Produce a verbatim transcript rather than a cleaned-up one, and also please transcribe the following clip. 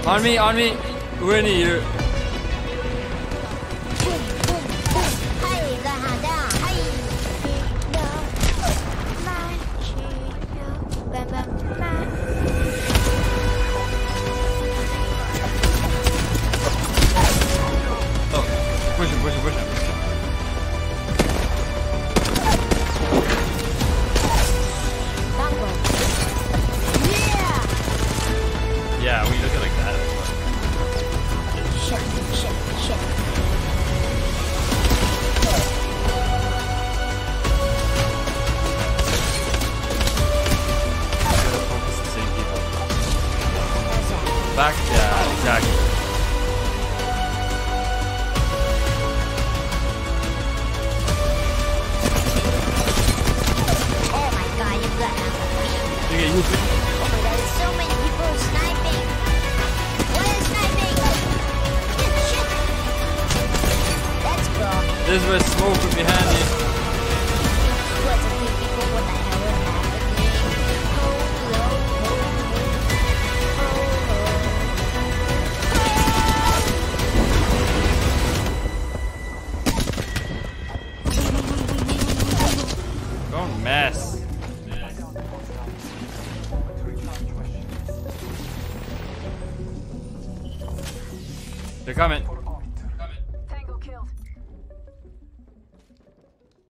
On me, on me. 上にいる。Push him, push him, push him. Yeah, we look at like that. Shit, shit, shit. Gotta focus the same people. Back, yeah, exactly. Oh my god, you got out of me. You get used to it. Oh my god, there's so many people sniping. What is sniping? Shit. Let's go. This way smoke would be handy.